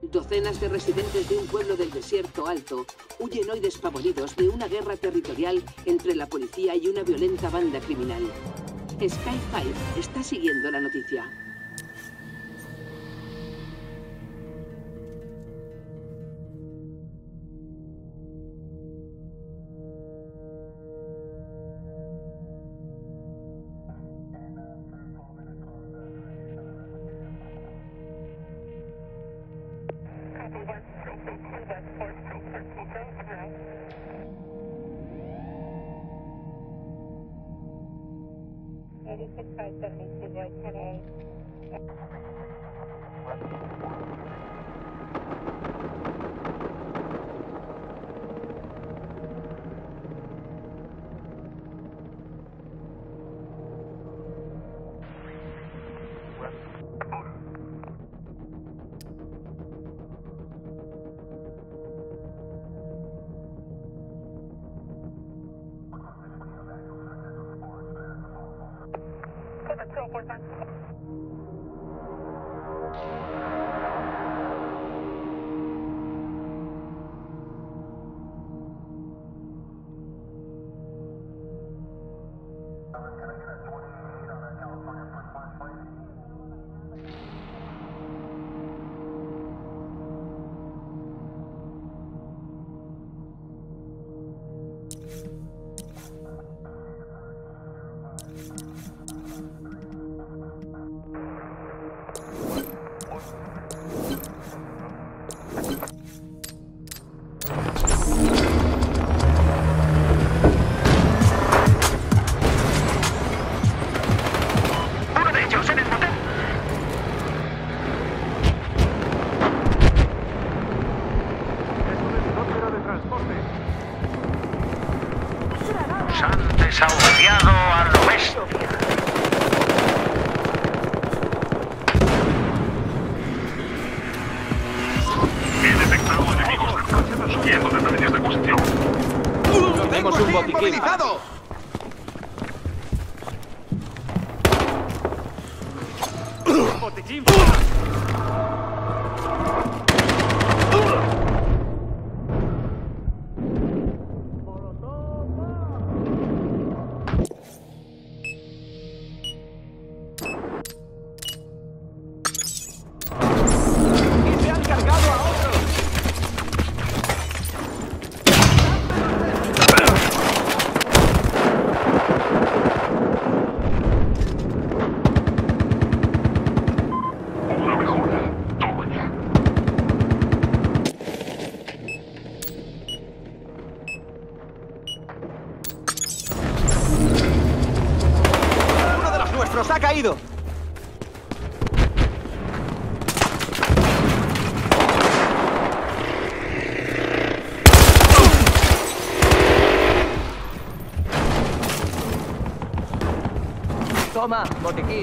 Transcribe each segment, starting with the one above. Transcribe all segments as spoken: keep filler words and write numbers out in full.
Docenas de residentes de un pueblo del desierto alto huyen hoy despavoridos de una guerra territorial entre la policía y una violenta banda criminal. Sky Five está siguiendo la noticia. ¡Ha caído! Toma, botiquín.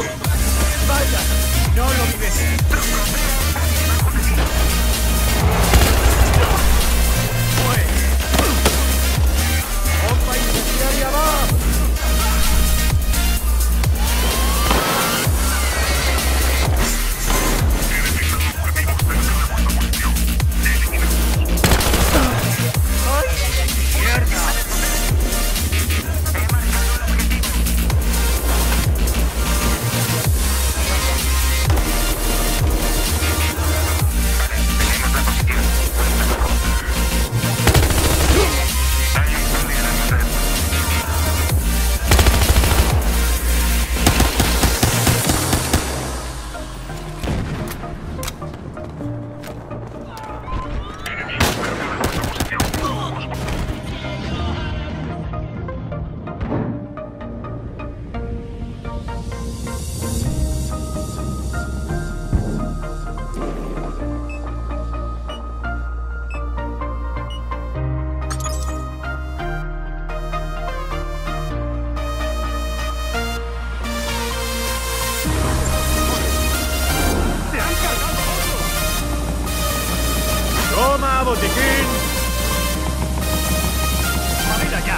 No lo vives. ¡Toma, botiquín! ¡Mira ya!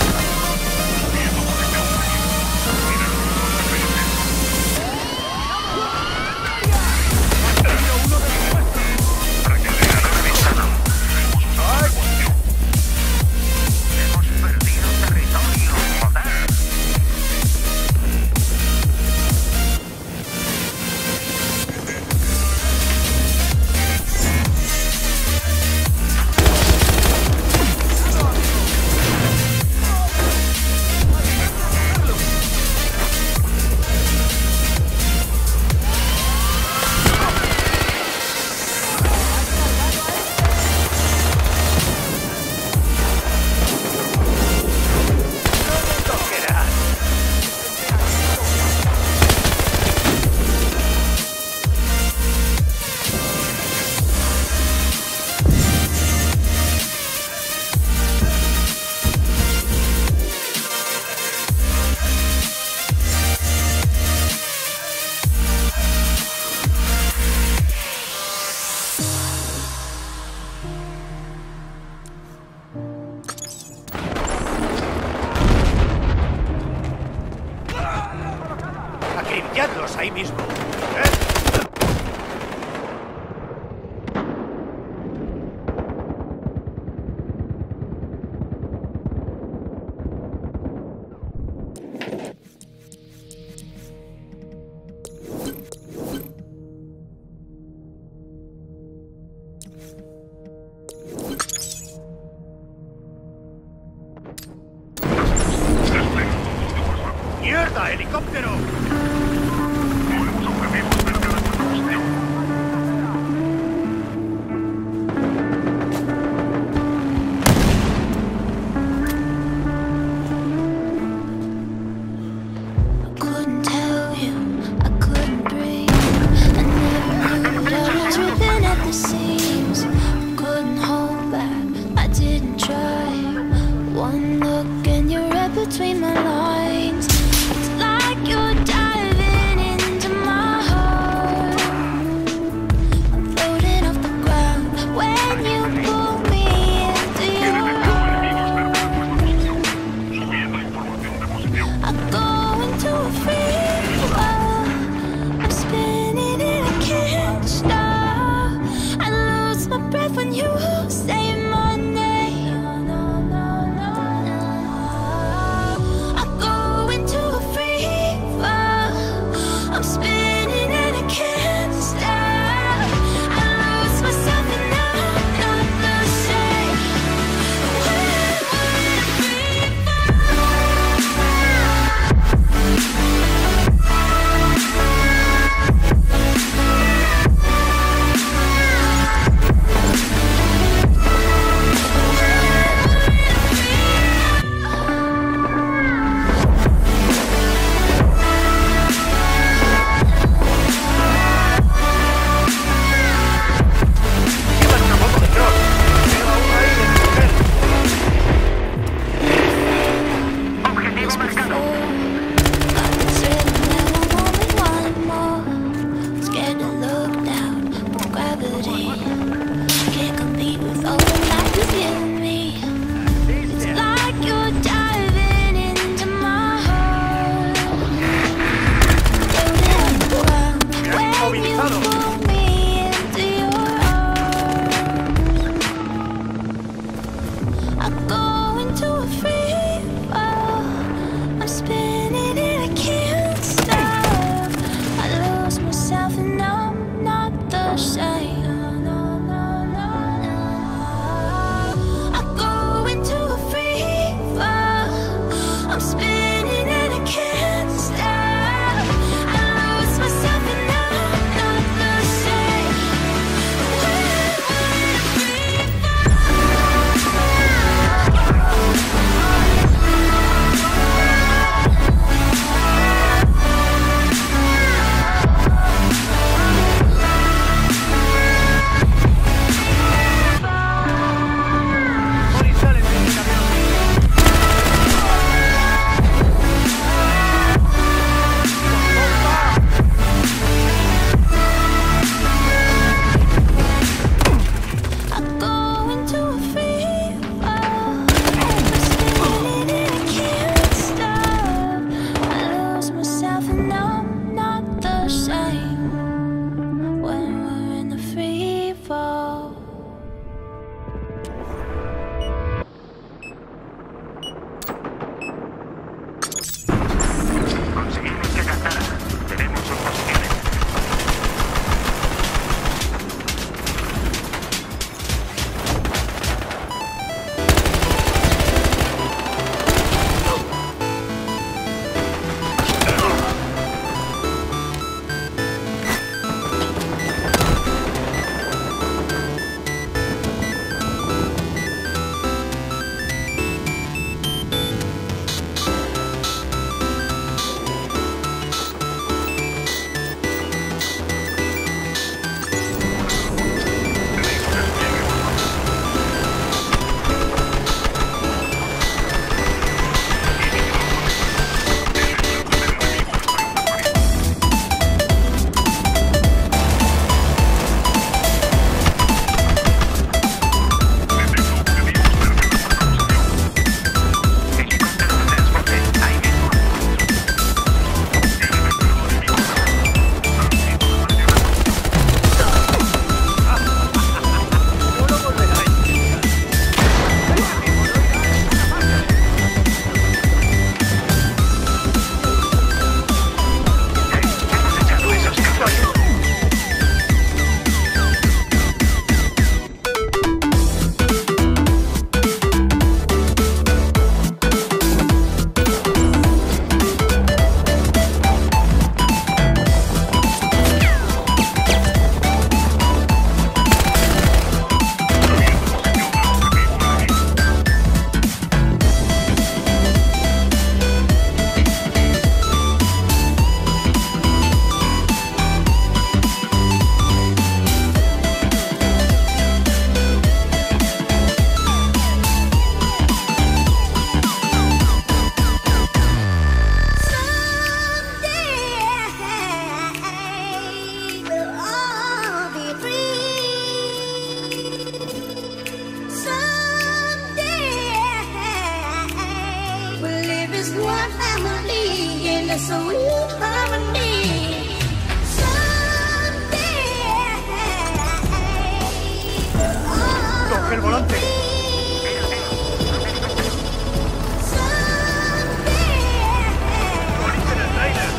Acribilladlos ahí mismo. ¡Mierda, helicóptero! Between my lines, it's like you're diving into my heart. I'm floating off the ground when you pull me into your arms. I go into a free fall. I'm spinning and I can't stop. I lose my breath when you say my name. I'm spinning and I can't stop. I lose myself and I'm not the same. When would it be It's a real harmony. Someday, oh, Coge el volante. Policía en el trailer.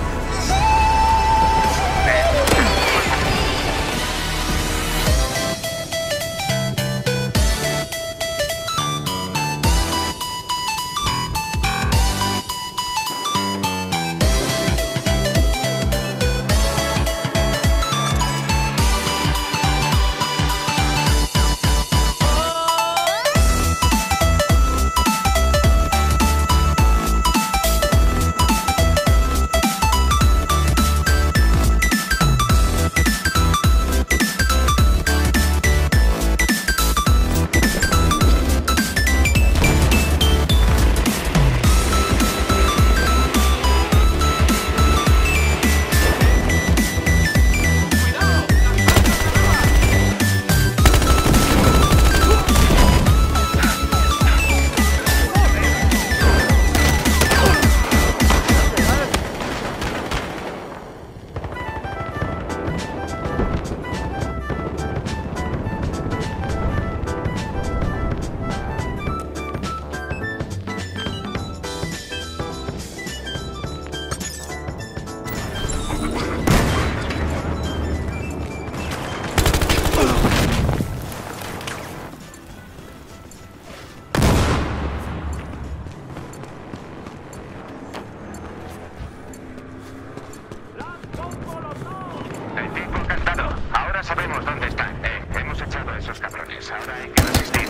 El tipo encantado. Ahora sabemos dónde están. Eh, hemos echado a esos cabrones. Ahora hay que resistir.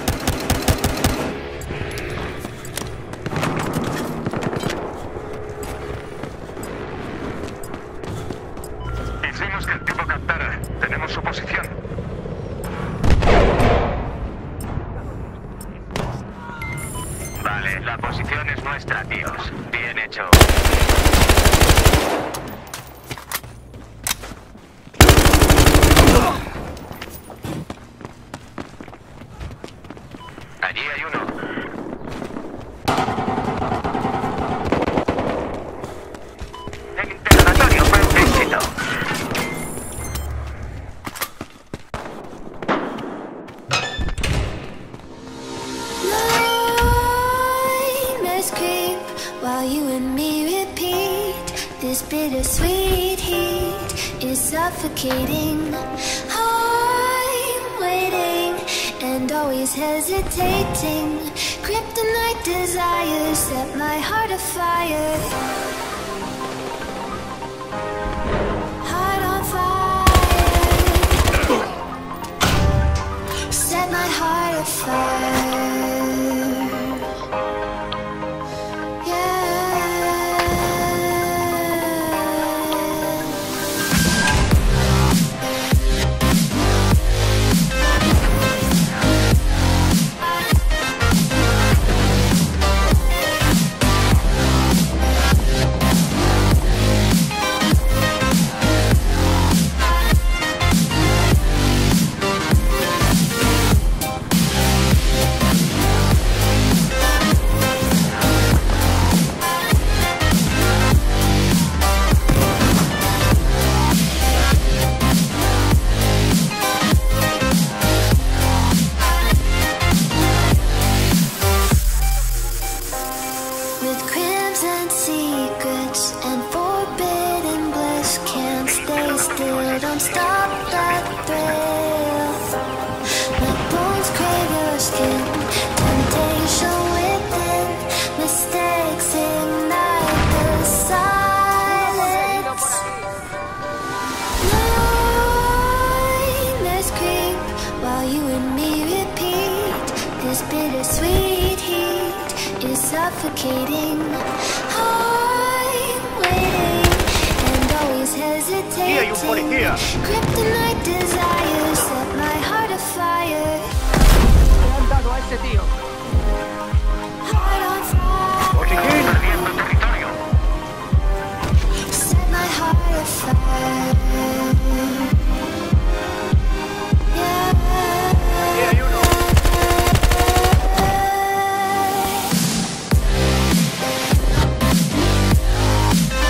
Hicimos que el tipo captara. Tenemos su posición. Vale, la posición es nuestra, tíos. Bien hecho. Allí hay uno. El interrogatorio fue un éxito. Nightmares creep while you and me repeat. This bittersweet heat is suffocating. I'm waiting and always hesitating. Kryptonite desires set my heart afire. Heart on fire. Set my heart afire. Don't stop that thrill. My bones crave your skin. Temptation within. Mistakes ignite the silence. Nightmares creep while you and me repeat. This bittersweet heat is suffocating. I'm waiting and always hesitating. Aquí hay un policía. Kryptonite desires set my heart afire. Le han dado a ese tío. Heart on fire. Botiquín. Perdiendo territorio. Set my heart afire. Yeah. Aquí hay uno. Yeah.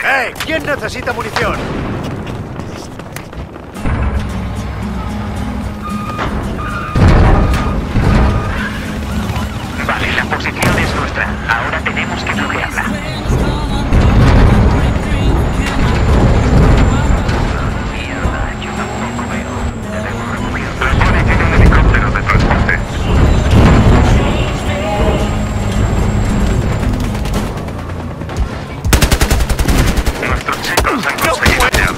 ¡Eh! ¿Quién necesita munición? Vale, la posición es nuestra. Ahora tenemos que bloquearla. Mierda, yo tampoco veo. Debemos remover. Propone que un helicóptero de transporte. Nuestros chicos han conseguido ya.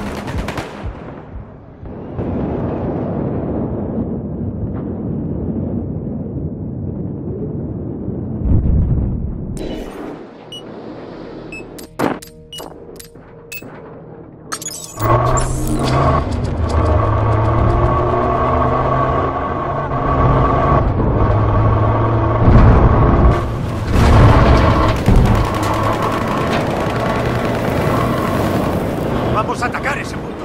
Vamos a atacar ese punto.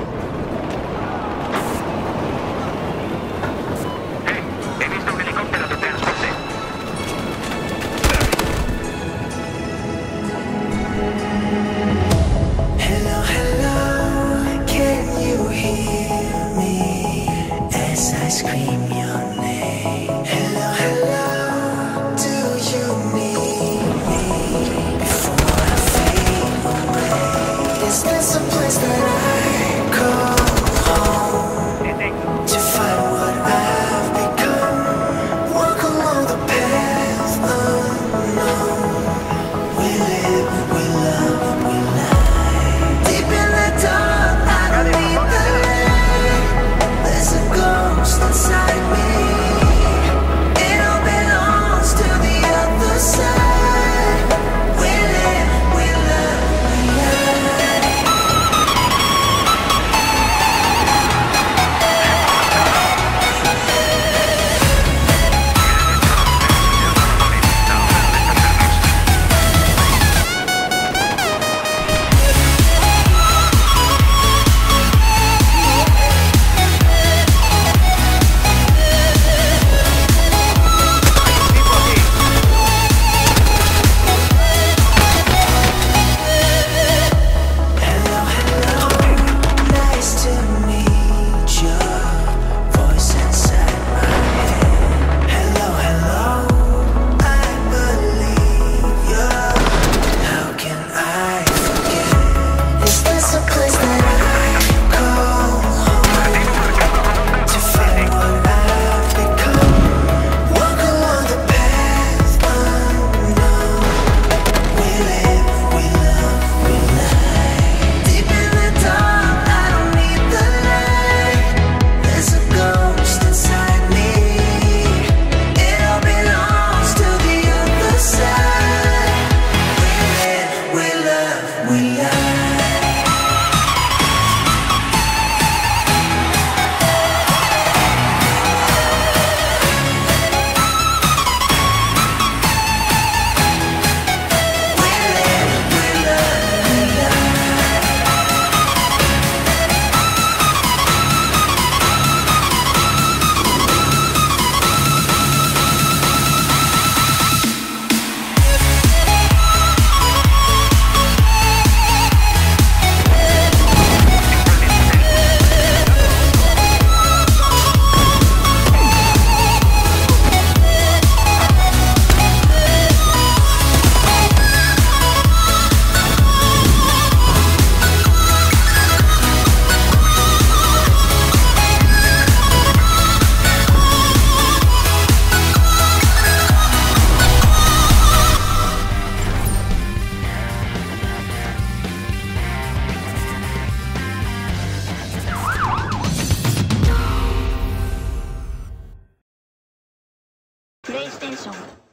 Eh, he visto un helicóptero de transporte. Hello, hello, can you hear me as I scream your name? Hello, hello, do you need me before I fade away? Is this a place that I call home to find what I've become? Walk along the path unknown. We live, we love, we lie. Deep in the dark, I don't need the light. There's a ghost inside me. It all belongs to the other side. We live, we love, we lie. Hello, hello, nice to meet your voice inside my head. Hello, hello, I believe you. How can I forget? Is this a place that I call home to find what I've become? Walk along the path unknown. We live, we love, we lie. Deep in the dark, I don't need the light. There's a ghost inside me. It all belongs to the other side. We live, we love, we lie. We live, we love, we lie. PlayStation